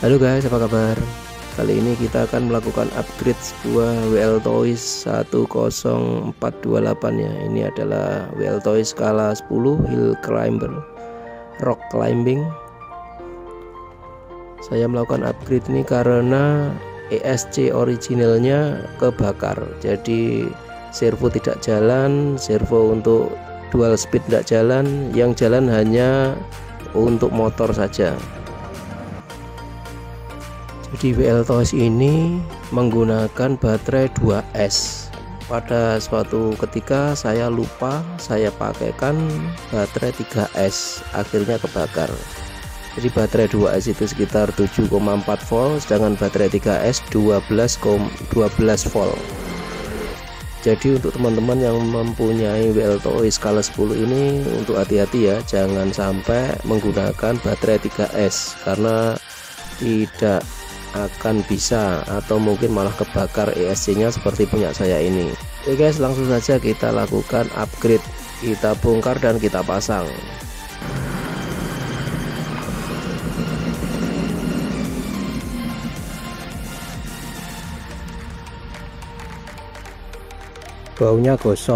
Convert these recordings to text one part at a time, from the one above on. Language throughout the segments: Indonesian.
Halo guys, apa kabar? Kali ini kita akan melakukan upgrade sebuah WL Toys 10428 ya. Ini adalah WL Toys skala 10 Hill Climber Rock Climbing. Saya melakukan upgrade ini karena ESC originalnya kebakar. Jadi servo tidak jalan, servo untuk dual speed tidak jalan, yang jalan hanya untuk motor saja. Di WL Toys ini menggunakan baterai 2S. Pada suatu ketika saya lupa, saya pakaikan baterai 3S, akhirnya kebakar. Jadi baterai 2S itu sekitar 7,4 volt, sedangkan baterai 3S 12 volt. Jadi untuk teman-teman yang mempunyai WL Toys skala 10 ini, untuk hati-hati ya, jangan sampai menggunakan baterai 3S karena tidak akan bisa atau mungkin malah kebakar ESC nya seperti punya saya ini. Oke guys, langsung saja kita lakukan upgrade. Kita bongkar dan kita pasang. Baunya gosong.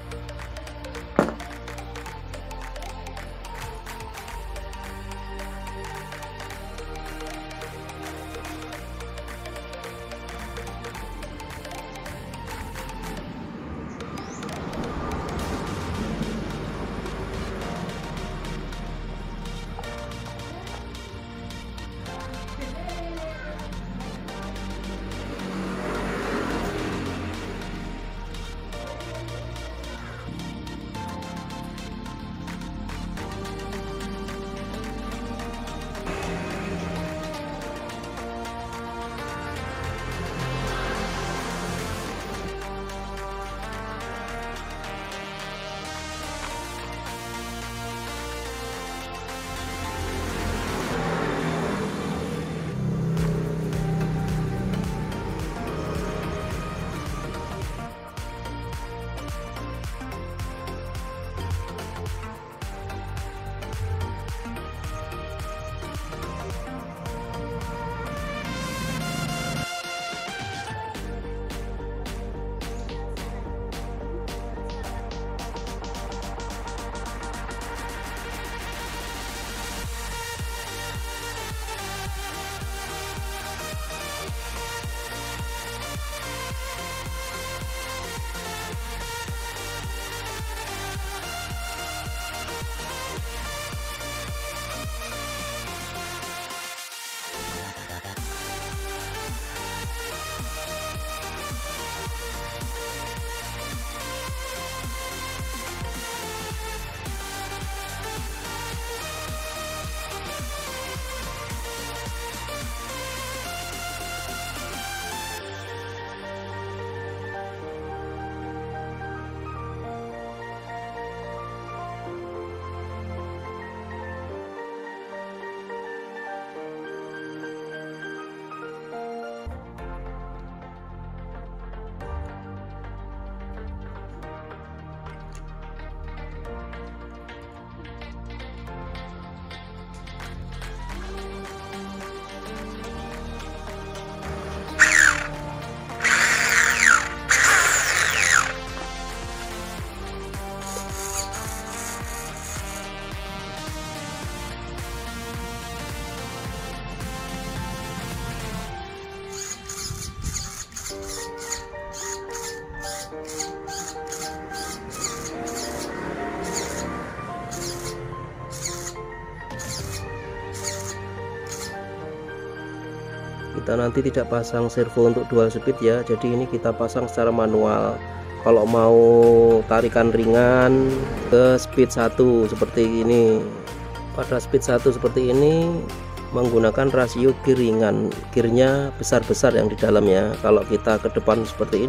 Kita nanti tidak pasang servo untuk dual speed ya, jadi ini kita pasang secara manual. Kalau mau tarikan ringan ke speed 1 seperti ini, pada speed 1 seperti ini menggunakan rasio gear ringan, gearnya besar-besar yang di dalamnya. Kalau kita ke depan seperti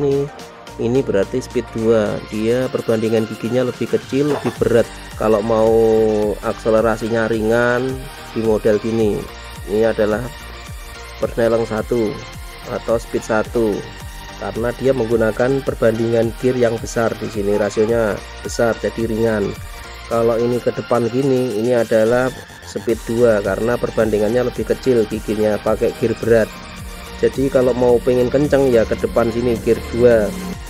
ini berarti speed 2, dia perbandingan giginya lebih kecil, lebih berat. Kalau mau akselerasinya ringan di model gini, ini adalah persneleng 1 atau speed 1 karena dia menggunakan perbandingan gear yang besar. Di sini rasionya besar jadi ringan. Kalau ini ke depan gini, ini adalah speed 2 karena perbandingannya lebih kecil giginya, pakai gear berat. Jadi kalau mau pengen kenceng ya ke depan sini gear 2.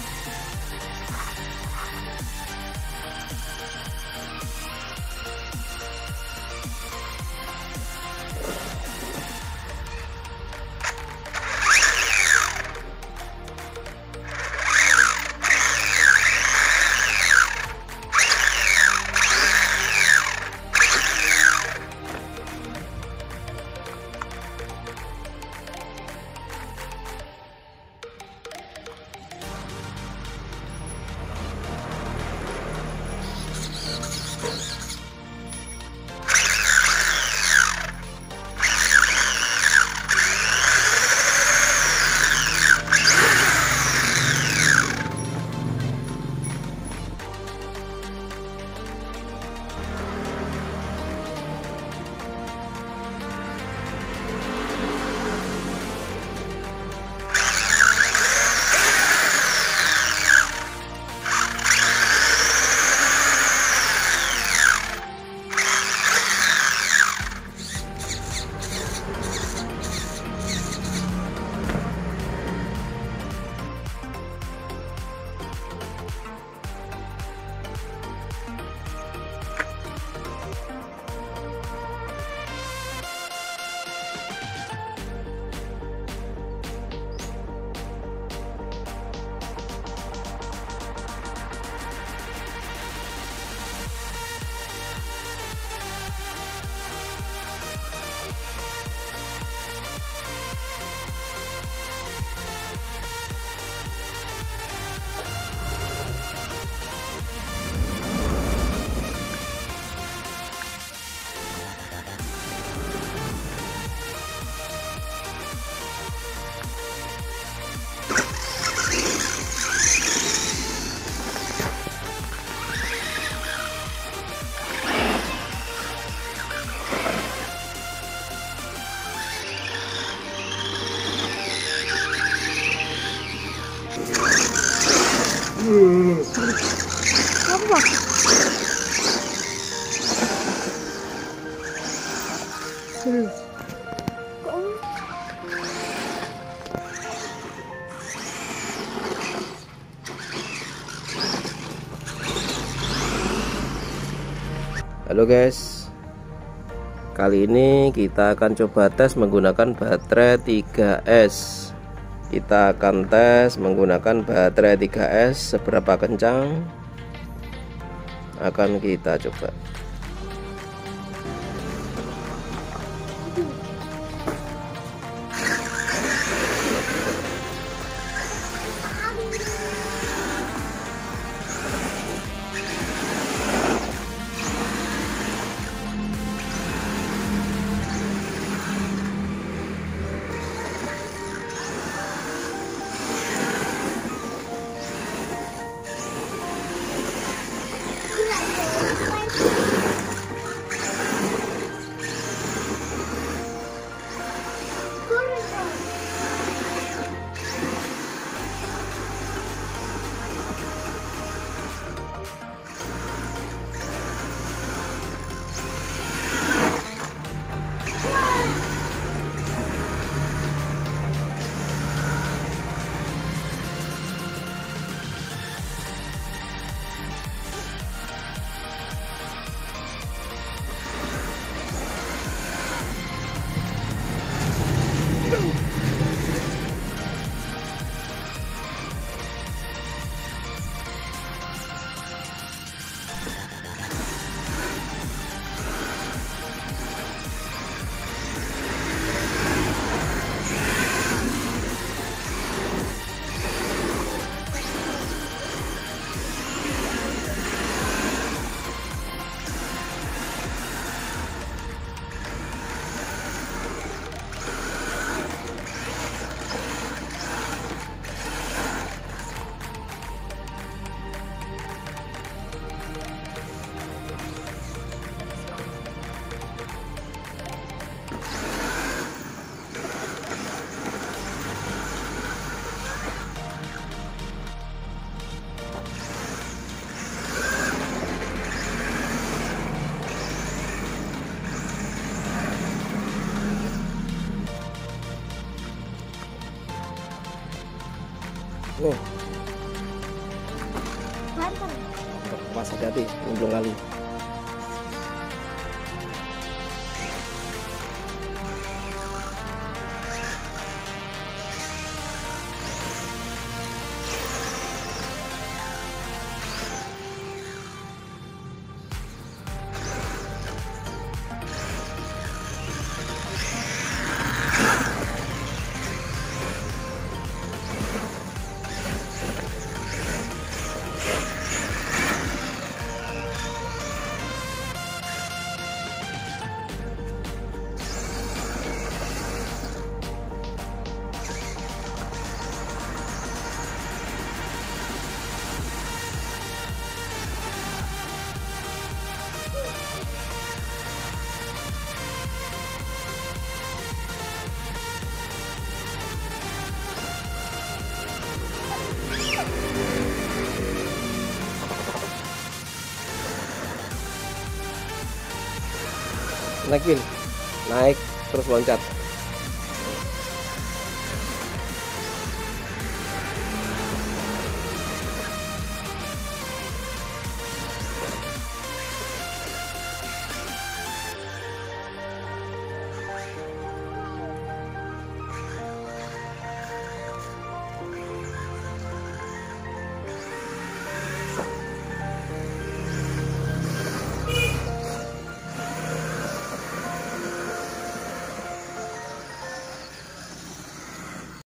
Halo guys, kali ini kita akan coba tes menggunakan baterai 3S. Kita akan tes menggunakan baterai 3S seberapa kencang, akan kita coba. awas, hati-hati nyemplung kali. Naikin, naik terus loncat.